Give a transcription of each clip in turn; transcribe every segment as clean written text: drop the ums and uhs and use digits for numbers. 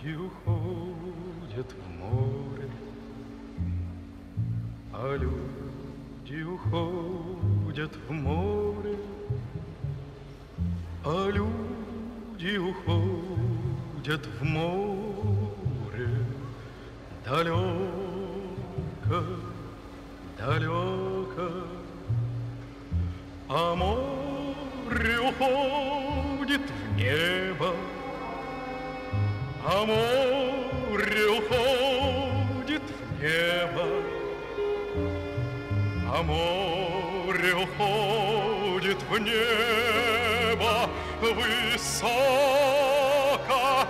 люди уходят в море, а люди уходят в море, а люди уходят в море. Далеко, далеко, а море уходит в небо, а море уходит в небо, а море уходит в небо высоко,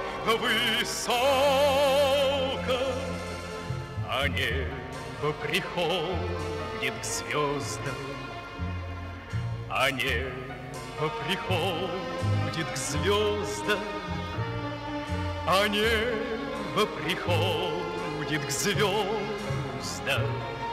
высоко, а небо приходит к звездам, а небо приходит к звездам, а небо приходит к звездам,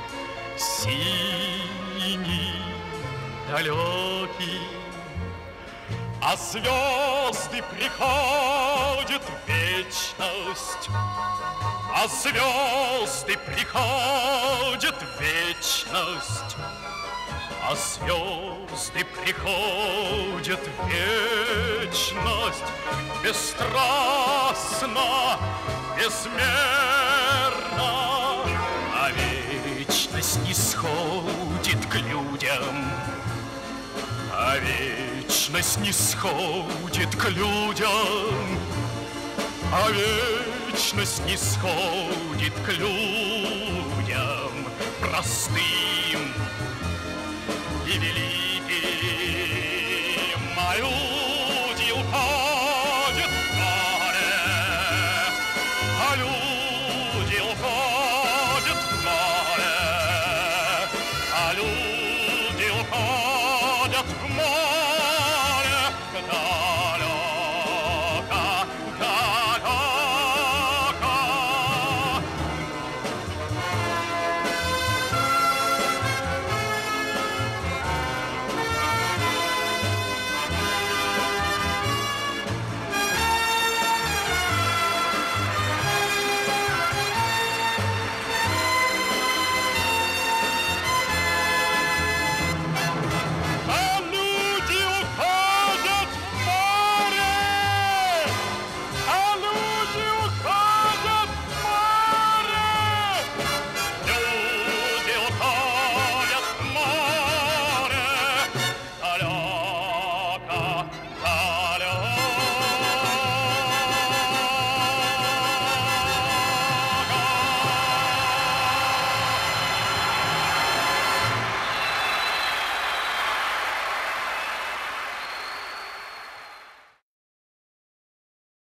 синий, далекий, а звезды приходят в вечность, а звезды приходят в вечность, а звезды приходят в вечность бесстрастно, безмерно, а вечность нисходит к людям, а вечность нисходит к людям, а вечность нисходит к людям простым и великим, а люди уходят в море, а люди уходят в море, а люди уходят в море.